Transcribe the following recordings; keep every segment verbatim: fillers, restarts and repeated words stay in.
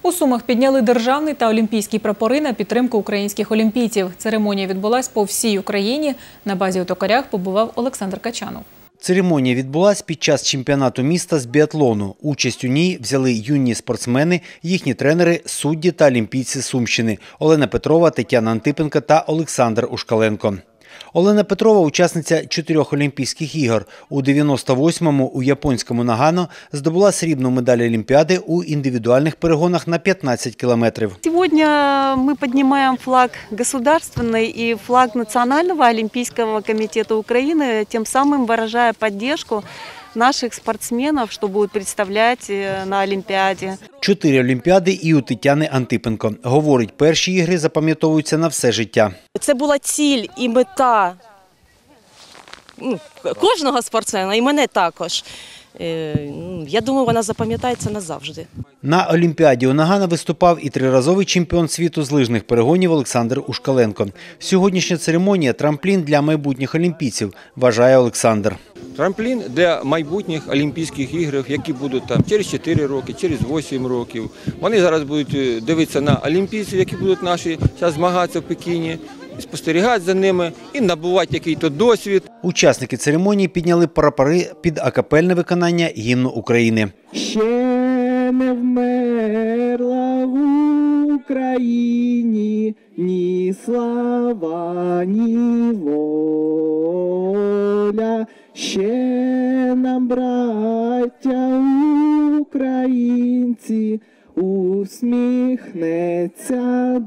У Сумах підняли державний та олімпійський прапори на підтримку українських олімпійців. Церемонія відбулась по всій Україні. На базі у Токарях побував Олександр Качанов. Церемонія відбулась під час чемпіонату міста з біатлону. Участь у ній взяли юні спортсмени, їхні тренери, судді та олімпійці Сумщини – Олена Петрова, Тетяна Антипенко та Олександр Ушкаленко. Олена Петрова – учасниця чотирьох Олімпійських ігор. У дев'яносто восьмому у японському Нагано здобула срібну медаль Олімпіади у індивідуальних перегонах на п'ятнадцять кілометрів. Сьогодні ми піднімаємо флаг державний і флаг Національного олімпійського комітету України, тим самим виражає підтримку наших спортсменів, що будуть представляти на Олімпіаді. Чотири Олімпіади і у Тетяни Антипенко. Говорить, перші ігри запам'ятовуються на все життя. Це була ціль і мета ну, кожного спортсмена, і мене також. Я думаю, вона запам'ятається назавжди. На Олімпіаді у Нагано виступав і триразовий чемпіон світу з лижних перегонів Олександр Ушкаленко. Сьогоднішня церемонія – трамплін для майбутніх олімпійців, вважає Олександр. Трамплін для майбутніх Олімпійських ігор, які будуть там через чотири роки, через вісім років. Вони зараз будуть дивитися на олімпійців, які будуть наші зараз змагатися в Пекіні, спостерігати за ними і набувати якийсь досвід. Учасники церемонії підняли прапори під акапельне виконання гімну України. Ще не вмерла в Україні ні слава, ні воля. Ще нам, браття українці, усміхнеться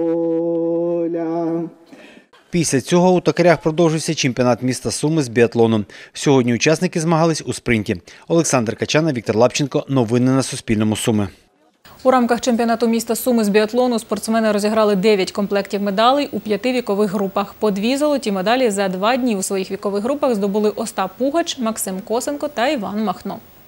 доля. Після цього у Токарях продовжився чемпіонат міста Суми з біатлону. Сьогодні учасники змагались у спринті. Олександр Качанов, Віктор Лапченко. Новини на Суспільному. Суми. У рамках чемпіонату міста Суми з біатлону спортсмени розіграли дев'ять комплектів медалей у п'яти вікових групах. По дві золоті медалі за два дні у своїх вікових групах здобули Остап Пугач, Максим Косенко та Іван Махно.